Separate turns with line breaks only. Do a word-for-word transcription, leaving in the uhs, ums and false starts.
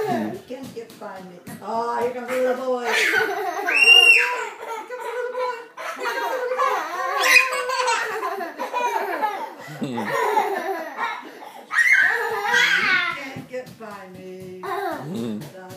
You can't get by me. Oh, here comes the little boy. Here comes the little boy. You can't get by me.